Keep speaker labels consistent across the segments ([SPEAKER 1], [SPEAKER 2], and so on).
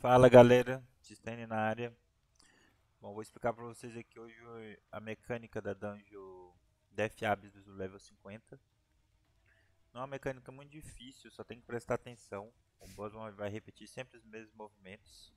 [SPEAKER 1] Fala galera, Tistane na área. Bom, vou explicar pra vocês aqui hoje a mecânica da Dungeon Death Abyss do level 50. Não é uma mecânica muito difícil, só tem que prestar atenção. O boss vai repetir sempre os mesmos movimentos.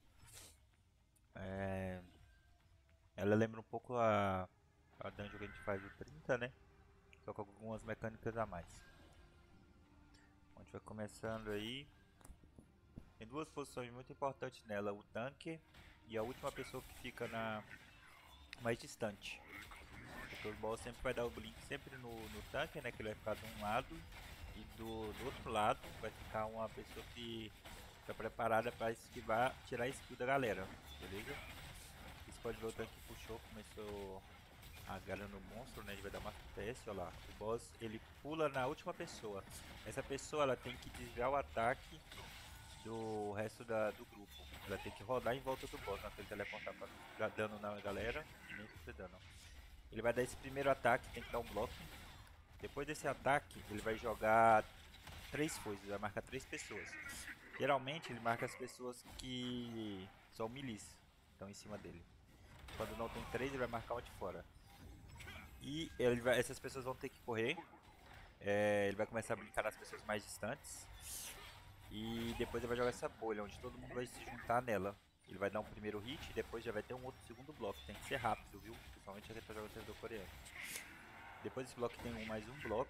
[SPEAKER 1] É, Ela lembra um pouco a Dungeon que a gente faz o 30, né? Só com algumas mecânicas a mais. Bom, a gente vai começando aí. Tem duas posições muito importantes nela, o tanque e a última pessoa que fica na mais distante. Porque o boss sempre vai dar o blink sempre no tanque, né? Que ele vai ficar de um lado. E do outro lado vai ficar uma pessoa que fica preparada para esquivar, tirar a skill da galera. Beleza? Você pode ver o tanque puxou, começou a galera no monstro, né? Ele vai dar uma FPS, olha lá. O boss ele pula na última pessoa. Essa pessoa ela tem que desviar o ataque do resto do grupo. Ela tem que rodar em volta do boss, não tem que teleportar para dar dano na galera e nem sofrer dano. Ele vai dar esse primeiro ataque, tem que dar um bloco. Depois desse ataque, ele vai jogar três foices, vai marcar três pessoas. Geralmente ele marca as pessoas que são milis, estão em cima dele. Quando não tem três, ele vai marcar uma de fora. E essas pessoas vão ter que correr. Ele vai começar a brincar nas pessoas mais distantes. E depois ele vai jogar essa bolha, onde todo mundo vai se juntar nela. Ele vai dar um primeiro hit e depois já vai ter um outro segundo bloco. Tem que ser rápido, viu? Principalmente aqui pra jogar o servidor coreano. Depois desse bloco tem mais um bloco.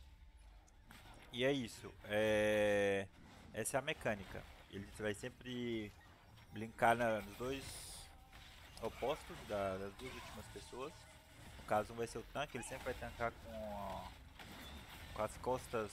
[SPEAKER 1] E é isso. Essa é a mecânica. Ele vai sempre blinkar nos dois opostos das duas últimas pessoas. No caso, um vai ser o tanque, ele sempre vai tancar com as costas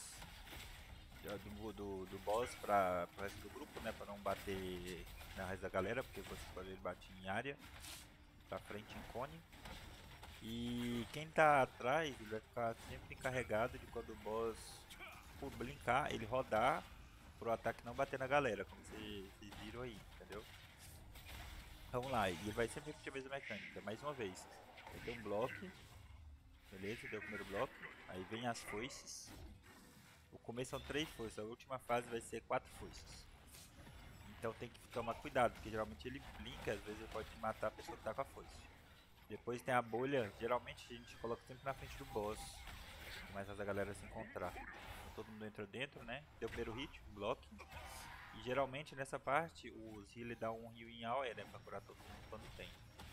[SPEAKER 1] do boss para o resto do grupo, né? Para não bater na raiz da galera, porque você pode ele bate em área, pra frente em cone. E quem tá atrás, ele vai ficar sempre encarregado de quando o boss por blinkar, ele rodar pro ataque não bater na galera, como vocês viram aí, entendeu? Vamos lá, e ele vai sempre repetir a mesma mecânica, mais uma vez. Vai ter um bloco, beleza? Deu o primeiro bloco, aí vem as foices. O começo são três foices, a última fase vai ser quatro foices. Então tem que tomar cuidado, porque geralmente ele blinka, às vezes ele pode matar a pessoa que tá com a foice. Depois tem a bolha, geralmente a gente coloca sempre na frente do boss, mais a galera se encontrar. Então, todo mundo entra dentro, né? Deu o primeiro hit, um bloco. E geralmente nessa parte os healer dá um heal em AOE, né? Pra curar todo mundo quando tem.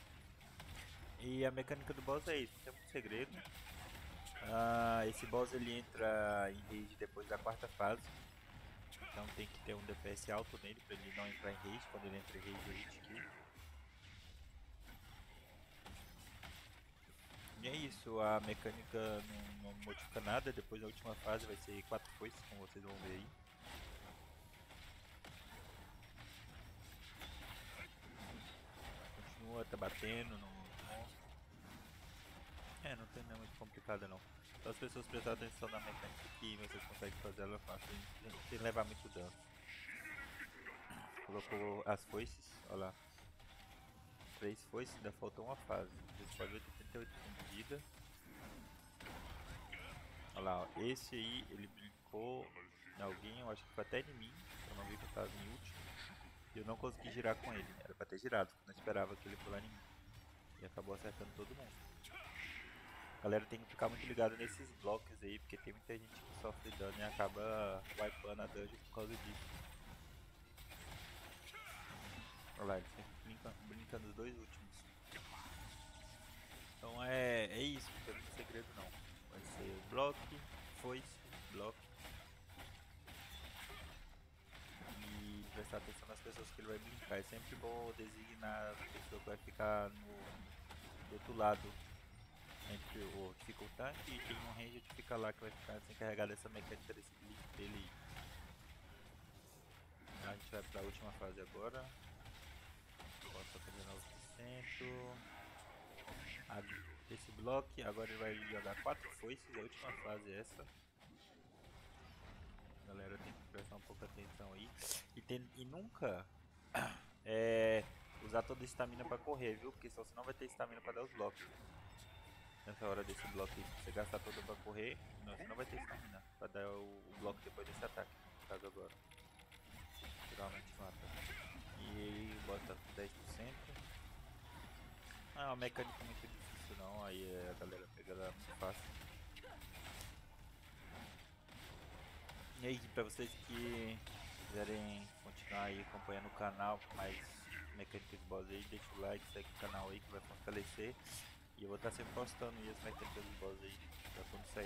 [SPEAKER 1] E a mecânica do boss é isso, não tem muito segredo. Esse boss ele entra em rage depois da quarta fase. Então tem que ter um DPS alto nele pra ele não entrar em rage. Quando ele entra em rage é hit kill. E é isso, a mecânica não modifica nada. Depois da última fase vai ser 4 foices, como vocês vão ver aí. Continua, tá batendo no monstro. Não tem nada muito complicado não. Só as pessoas prestarem atenção na mecânica que vocês conseguem fazer ela fácil, sem levar muito dano. Colocou as foices, olha lá. 3 foices, ainda faltou uma fase. Vocês podem ver que tem 38% de vida. Olha lá, ó. Esse aí ele brincou em alguém, eu acho que foi até em mim. Eu não vi que eu tava em último. E eu não consegui girar com ele, era pra ter girado, não esperava que ele pular em mim. E acabou acertando todo mundo. A galera tem que ficar muito ligado nesses blocos aí, porque tem muita gente que sofre dano e acaba wipando a dungeon por causa disso. Olha lá, ele sempre brinca nos dois últimos. Então é isso, não tem muito segredo não. Vai ser bloco, foice, bloco. E prestar atenção nas pessoas que ele vai brincar. É sempre bom designar a pessoa que vai ficar do outro lado. Entre o que fica o tanque e tem um ranger que fica lá que vai ficar se encarregar dessa mecânica desse blink dele. A gente vai pra última fase agora. Bota pra 19%. Esse bloco, agora ele vai jogar 4 foices, a última fase é essa. A galera tem que prestar um pouco atenção aí. E nunca usar toda a estamina pra correr, viu? Porque senão você não vai ter estamina pra dar os blocos. Nessa hora desse bloco aí, se você gastar toda pra correr, você não vai ter estamina pra dar o bloco depois desse ataque, no caso agora. Geralmente mata. uma mecânica muito difícil não, aí a galera pega ela muito fácil. E aí, pra vocês que quiserem continuar aí acompanhando o canal com mais mecânicas de boss aí, deixa o like, segue o canal aí que vai fortalecer. E eu vou estar sempre postando aí as mecânicas de boss aí, pra quando sair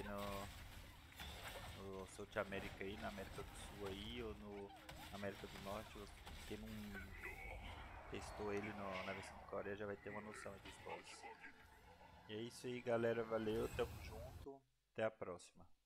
[SPEAKER 1] no South America aí, na América do Sul aí, ou no América do Norte, quem não testou ele na versão de Coreia já vai ter uma noção aí dos bosses. E é isso aí galera, valeu, tamo junto, até a próxima.